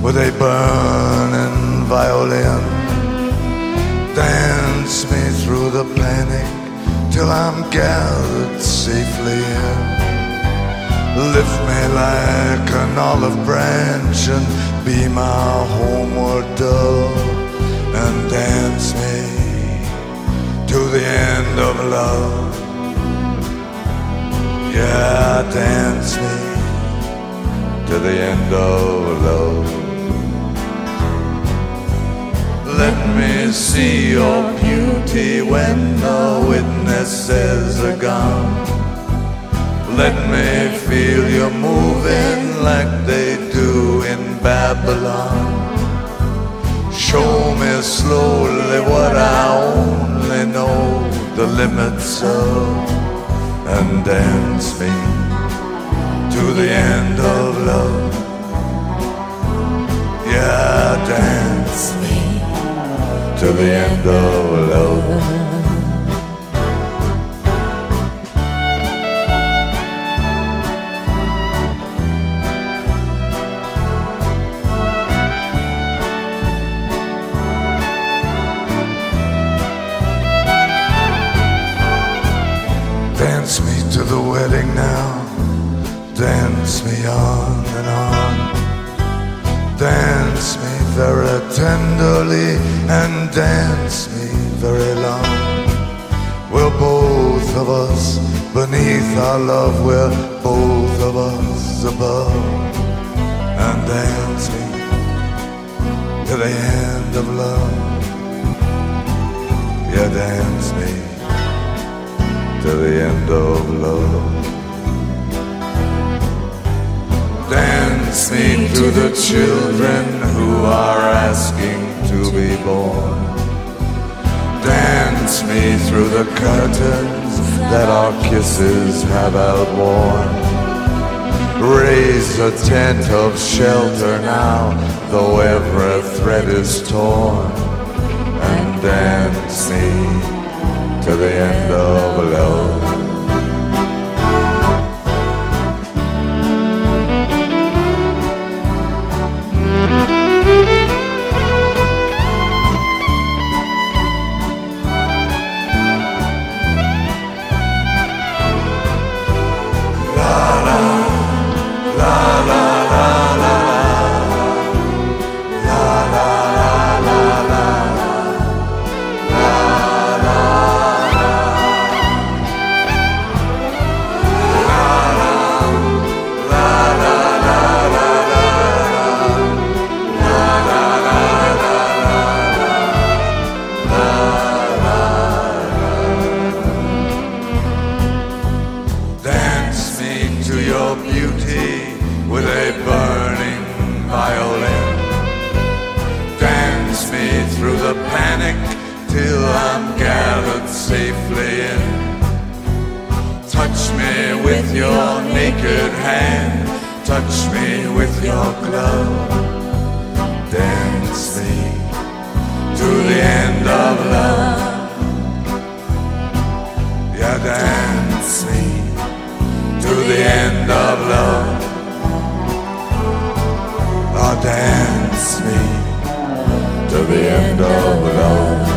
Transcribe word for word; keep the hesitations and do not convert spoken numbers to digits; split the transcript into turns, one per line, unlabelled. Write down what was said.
with a burning violin. Dance me through the panic till I'm gathered safely in. Lift me like an olive branch and be my homeward dove, and dance me to the end of love. Yeah, dance me to the end of love. Let me see your beauty when the witnesses are gone. Let me feel you moving like they do in Babylon. Show me slowly what I only know the limits of, and dance me to the end of love. Yeah, dance me to the end of love. Dance me to the wedding now, dance me on and on. Dance me very tenderly and dance me very long. We're both of us beneath our love, we're both of us above. And dance me to the end of love. Yeah, dance me to the end of love. Dance me to the children who are asking to be born. Dance me through the curtains that our kisses have outworn. Raise a tent of shelter now, though every thread is torn, and dance me to the end of love. Beauty with a burning violin. Dance me through the panic till I'm gathered safely in. Touch me with your naked hand, touch me with your glove. Dance me to the end of love. Yeah, dance me to the end of love. Oh, dance me to the end of love.